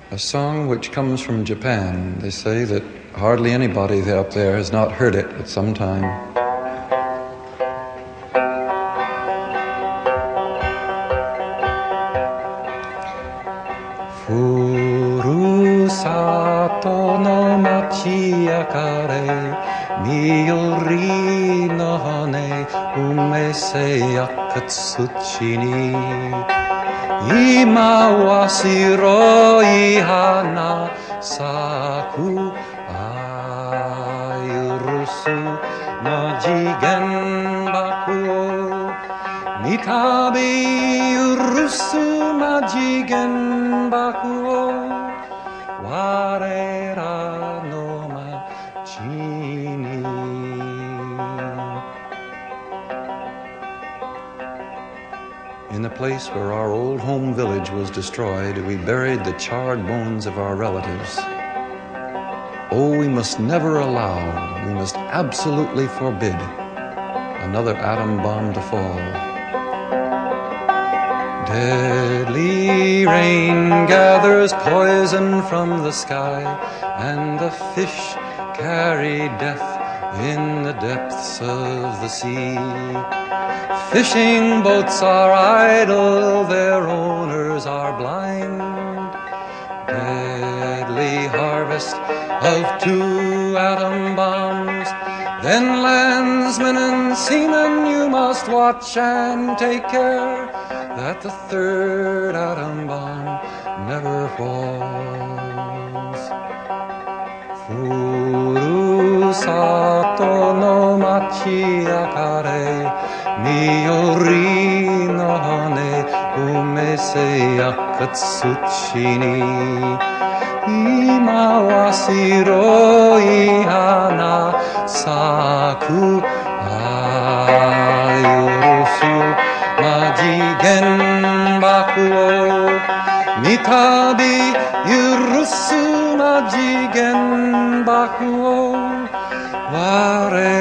a song which comes from Japan. They say that hardly anybody up there has not heard it at some time. Furusato no machi yakare, miyori no hane, umese yakatsuchi ni. Ima wa shiroi hana saku ayurusu majigen bakuo. Mitabi yurusu majigen bakuo. Warera no machi ni. In the place where our old home village was destroyed, we buried the charred bones of our relatives. Oh, we must never allow, we must absolutely forbid another atom bomb to fall. Deadly rain gathers poison from the sky, and the fish carry death in the depths of the sea. Fishing boats are idle, their owners are blind. Deadly harvest of 2 atom bombs. Then landsmen and seamen, you must watch and take care that the 3rd atom bomb never falls. Furusato no machi akare, miyori no hane, umese yakatsuchi ni. Ima wa shiroi hana saku ayurusu majigen bakuo. Mitabi yurusu majigen bakuo. Ware